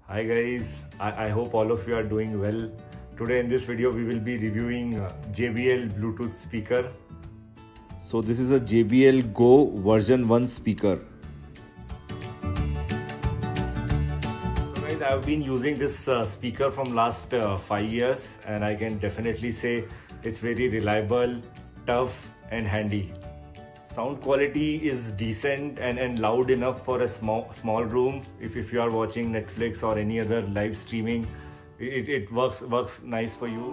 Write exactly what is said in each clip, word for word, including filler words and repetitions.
Hi guys, I, I hope all of you are doing well. Today in this video we will be reviewing uh, J B L Bluetooth speaker. So this is a J B L Go version one speaker. So guys, I have been using this uh, speaker from last uh, five years and I can definitely say it's very reliable, tough and handy. Sound quality is decent and, and loud enough for a small small room. If, if you are watching Netflix or any other live streaming, it, it works works nice for you.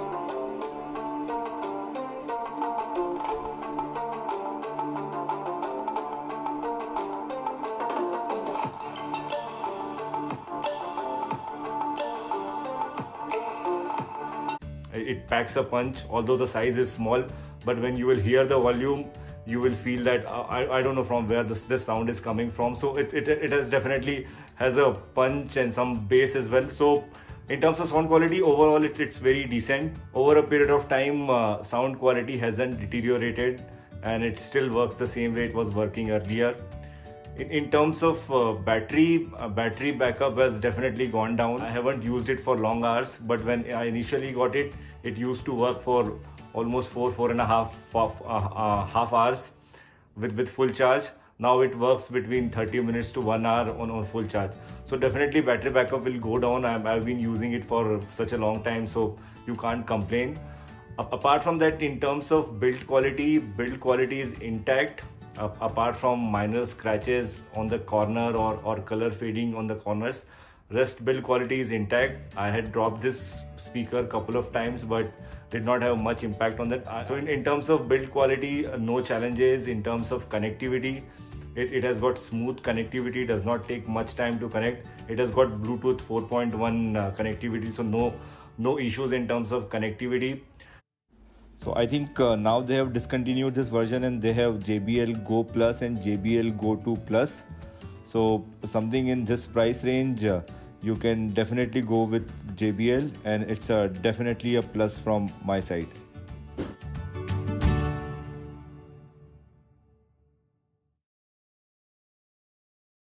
It packs a punch, although the size is small, but when you will hear the volume, you will feel that uh, I, I don't know from where this, this sound is coming from. So it, it, it has definitely has a punch and some bass as well. So in terms of sound quality, overall it, it's very decent. Over a period of time, uh, sound quality hasn't deteriorated and it still works the same way it was working earlier. In, in terms of uh, battery, uh, battery backup has definitely gone down. I haven't used it for long hours, but when I initially got it, it used to work for almost four, four and a half, uh, uh, half hours with, with full charge. Now it works between thirty minutes to one hour on, on full charge. So definitely battery backup will go down. I've, I've been using it for such a long time, so you can't complain. A apart from that, in terms of build quality, build quality is intact. Uh, apart from minor scratches on the corner or, or color fading on the corners, rest build quality is intact. I had dropped this speaker a couple of times but did not have much impact on that. So in, in terms of build quality, uh, no challenges. In terms of connectivity, it, it has got smooth connectivity, does not take much time to connect. It has got Bluetooth four point one uh, connectivity, so no, no issues in terms of connectivity. So I think uh, now they have discontinued this version and they have J B L Go Plus and J B L Go two Plus. So something in this price range, uh, you can definitely go with J B L and it's uh, definitely a plus from my side.